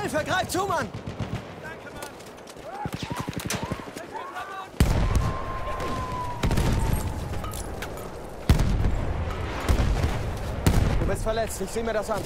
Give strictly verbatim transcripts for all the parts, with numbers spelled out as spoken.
Hilfe! Greif zu, Mann! Danke, Mann! Du bist verletzt, ich sehe mir das an.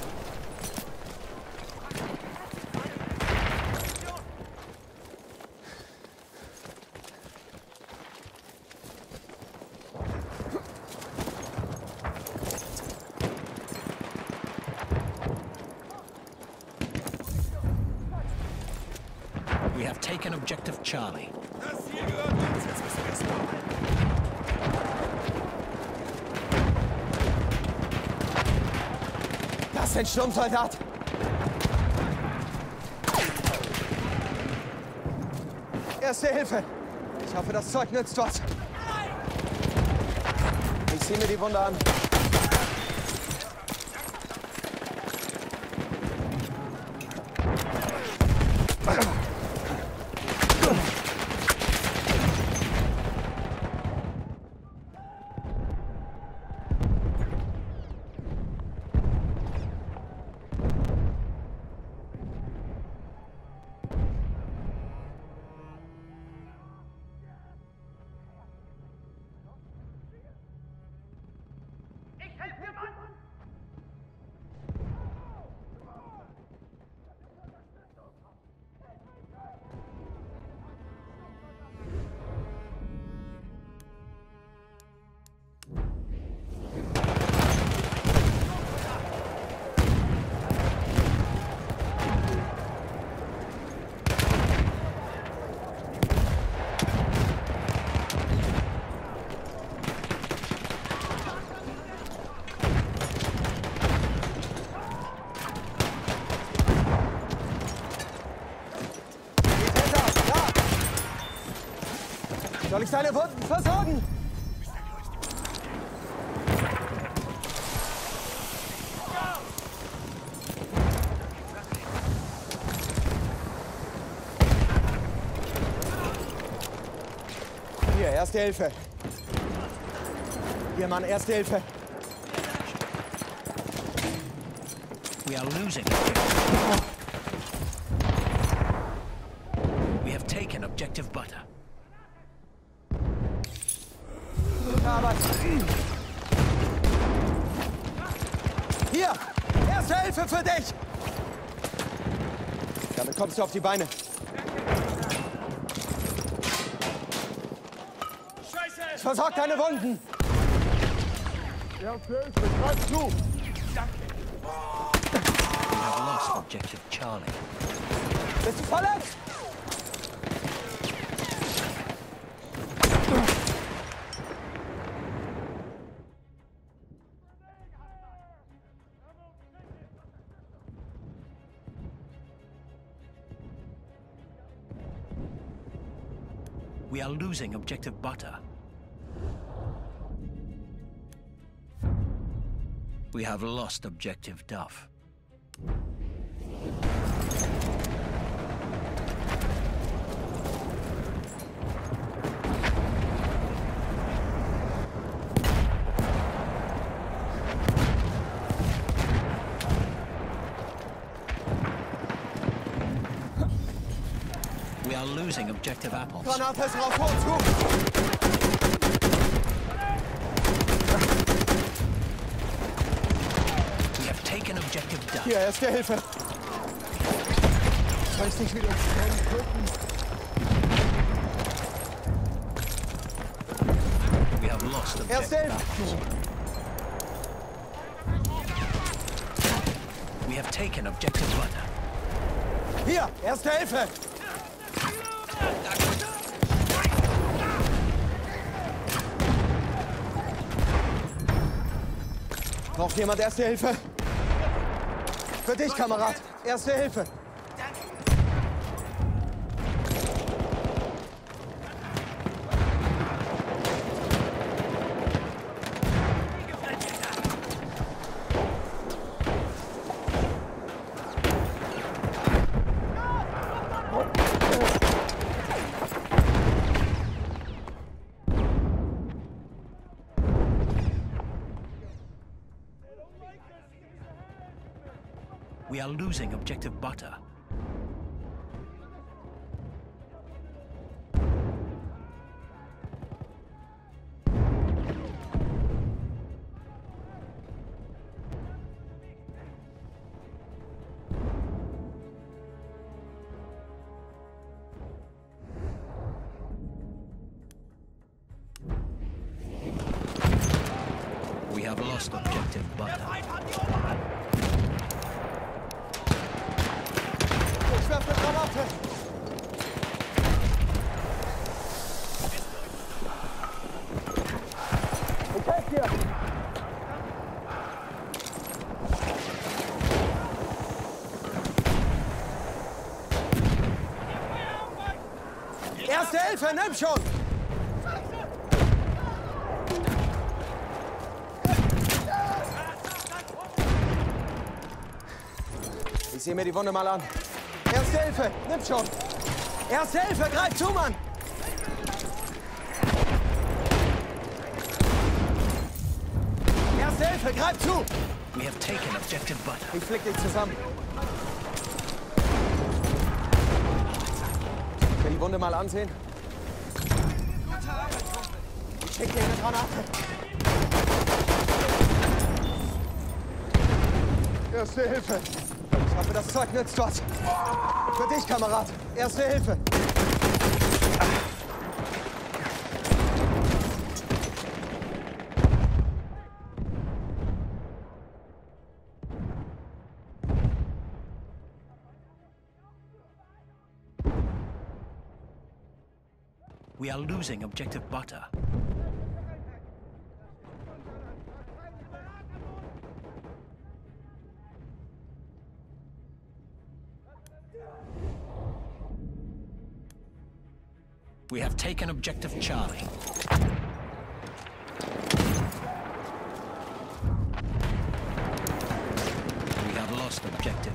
We have taken objective Charlie. Das hier gehört uns, jetzt müssen wir es machen. Das ist ein Sturmsoldat! Erste Hilfe! Ich hoffe, das Zeug nützt was. Ich sehe mir die Wunde an. Soll ich deine Wunden versorgen? Hier, Erste Hilfe. Hier, Mann, Erste Hilfe. We are losing. We have taken objective butter. Arbeit. Hier, Erste Hilfe für dich. Damit kommst du auf die Beine. Scheiße! Ich versorg deine Wunden. Erste Hilfe, greif zu! We have lost objective Charlie. Bist du verletzt? We are losing objective butter. We have lost objective Duff. We are losing objective apples. Granate ist raus, hoch zu! We have taken objective Duff. Hier, Erste Hilfe. Ich weiß nicht, wie du uns drücken. We have lost Erste objective Hilfe. apples. We have taken objective butter. Hier, Erste Hilfe. Braucht jemand Erste Hilfe? Für dich, Kamerad. Erste Hilfe. We are losing objective butter. lost objective butter. Ich werfe eine Granate. Ich helfe dir. Erste Hilfe, nimm schon! Ich sehe mir die Wunde mal an. Erste Hilfe, nimm schon! Erste Hilfe, greif zu, Mann! Erste Hilfe, greif zu! We have taken objective butter. Ich flick dich zusammen. Ich will die Wunde mal ansehen. Ich schick dir eine Granate. Erste Hilfe. Ich hoffe, das Zeug nützt was. Für dich, Kamerad. Erste Hilfe. We are losing objective butter. We have taken objective Charlie. We have lost objective.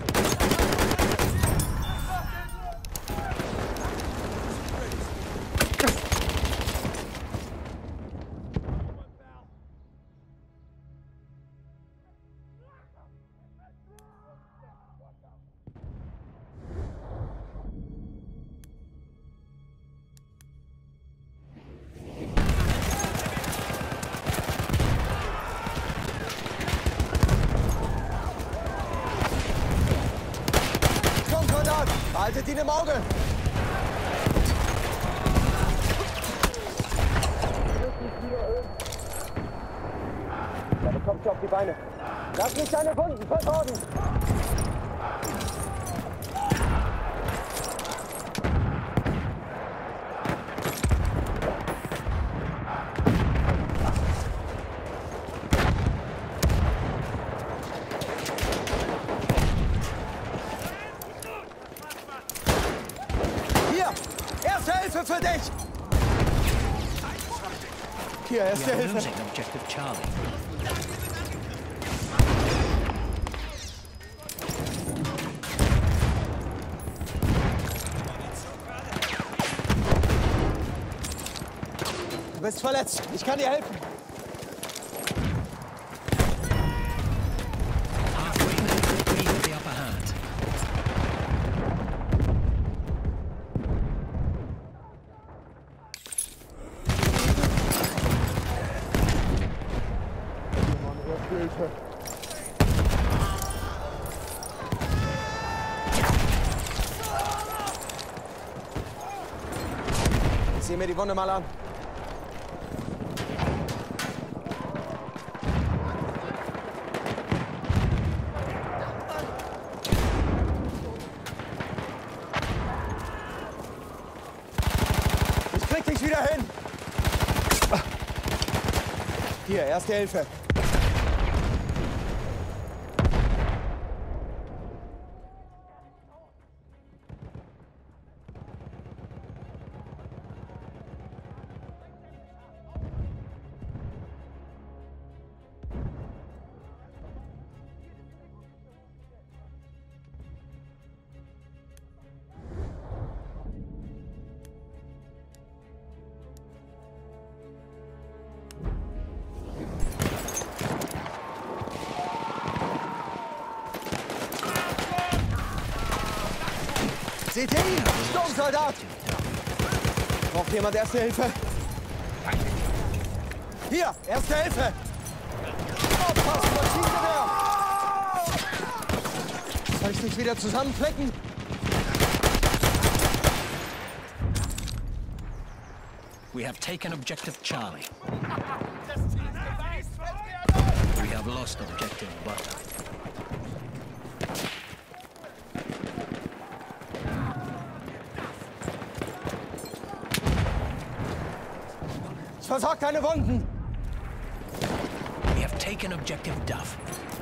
Haltet ihn im Auge! Da bekommst du auf die Beine. Lass nicht deine Wunden versorgen! Hilfe für dich! Hier, erste Hilfe. Losing objective Charlie. Du bist verletzt. Ich kann dir helfen. Halfway there, we have the upper hand. Hilfe. Ich sehe mir die Wunde mal an. Ich krieg dich wieder hin. Hier, erste Hilfe. Seht ihr ihn? Sturmsoldat! Braucht jemand Erste Hilfe? Hier, Erste Hilfe! Aufpassen, Maschinengewehr! Soll ich dich wieder zusammenflecken? We have taken objective Charlie. We have lost objective butter. Ich versorge deine Wunden. We have taken objective Duff.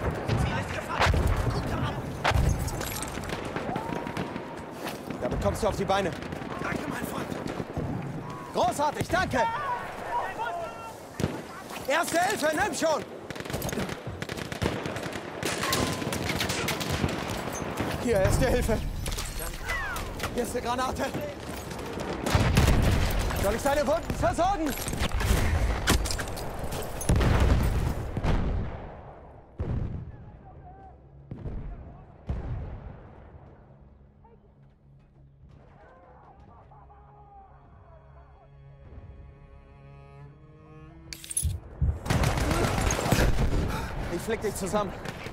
Damit kommst du auf die Beine. Danke, mein Freund. Großartig, danke. Erste Hilfe, nimm schon. Hier, erste Hilfe. Hier ist eine Granate. Soll ich deine Wunden versorgen? Ich flick dich zusammen.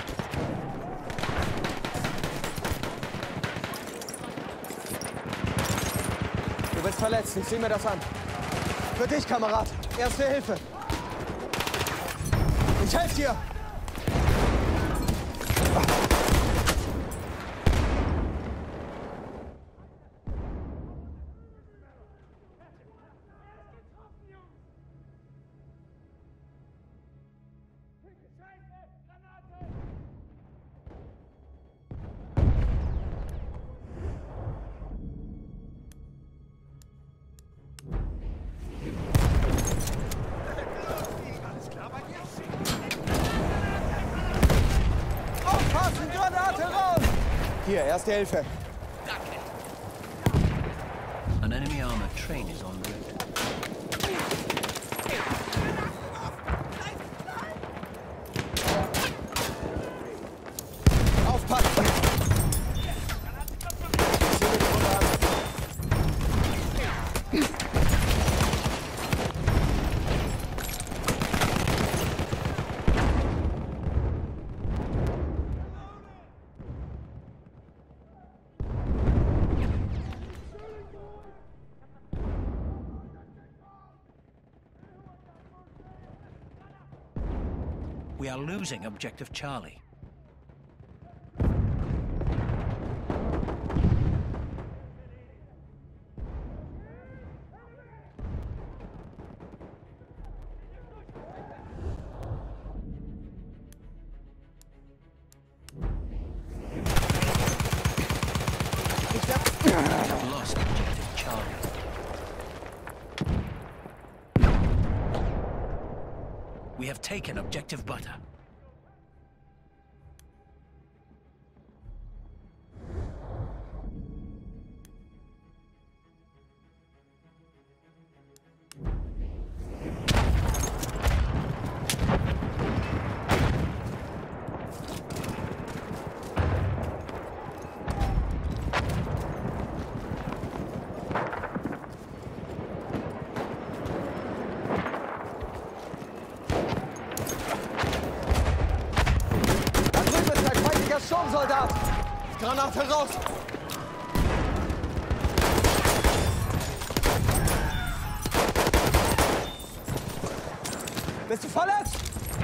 Du bist verletzt, ich sehe mir das an. Für dich, Kamerad. Erste Hilfe. Ich helfe dir. Aufpassen, Granate raus! Hier, erste Hilfe. An enemy armored train is en route. Aufpassen! We are losing objective Charlie. We have lost objective Charlie. We have taken objective butter. Sturmsoldat! Granate raus! Bist du verletzt?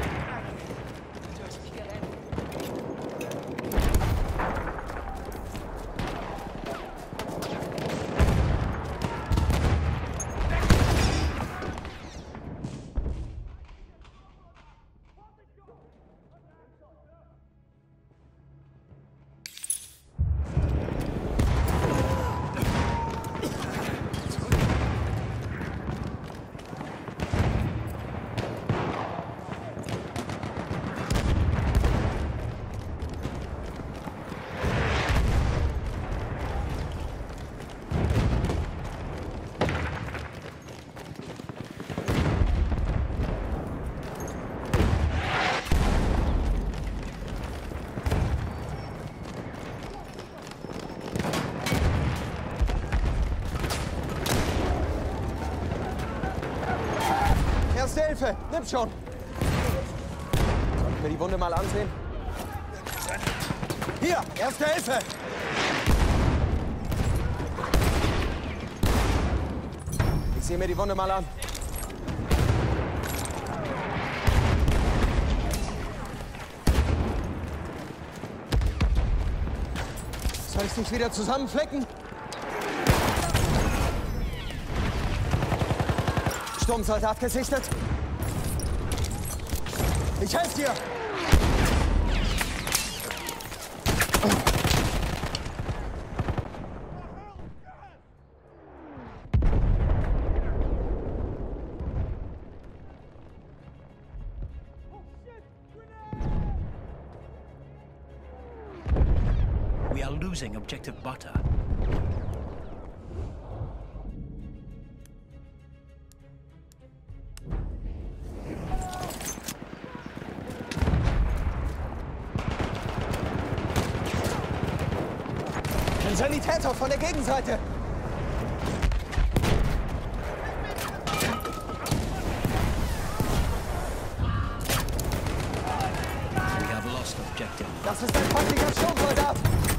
Erste Hilfe, nimm schon. Sollten wir die Wunde mal ansehen? Hier, erste Hilfe. Ich sehe mir die Wunde mal an. ich dich wieder zusammenflicken? Sturmsoldat gesichtet. Ich helfe dir. We are losing objective butter. Ein Sanitäter von der Gegenseite. We have lost objective. Das ist ein feindlicher Sturmsoldat.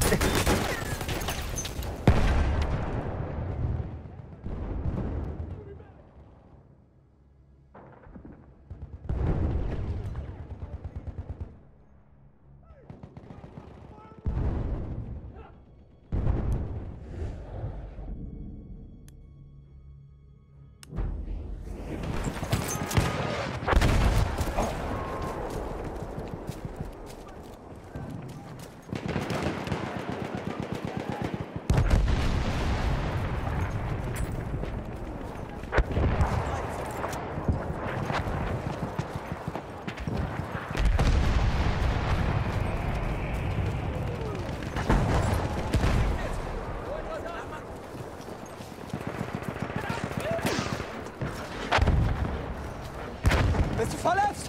Bist du verletzt?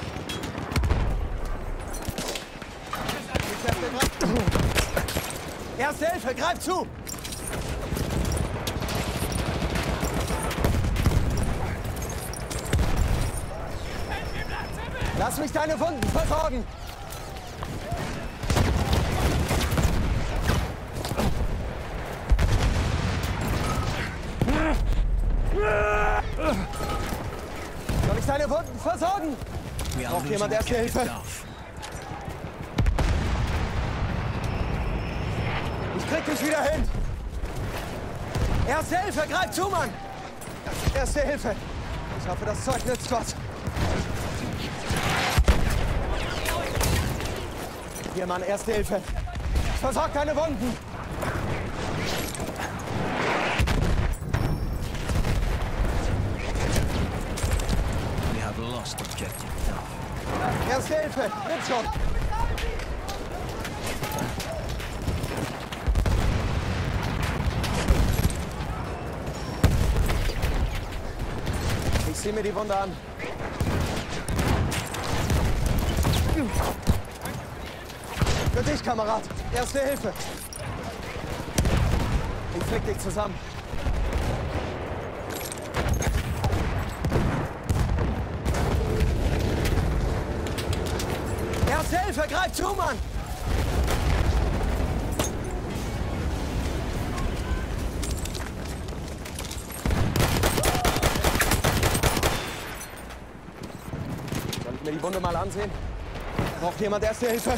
Erste Hilfe, greif zu! Lass mich deine Wunden versorgen! Soll ich deine Wunden versorgen? Braucht jemand erste Hilfe? Ich krieg dich wieder hin! Erste Hilfe, greif zu, Mann! Erste Hilfe! Ich hoffe, das Zeug nützt was. Hier, Mann, erste Hilfe. Ich versorg deine Wunden. We have lost objective Duff. Erste Hilfe, nimm schon. Ich sieh mir die Wunde an. Für dich, Kamerad. Erste Hilfe. Ich flick dich zusammen. Erste Hilfe, greif zu, Mann! Soll ich mir die Wunde mal ansehen? Braucht jemand erste Hilfe?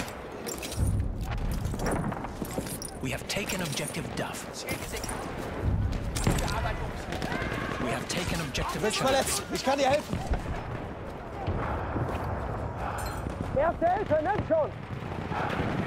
We have taken objective Duff. We have taken objective Du bist Charlie. verletzt. Ich kann dir helfen. Erste Hilfe, nimm schon!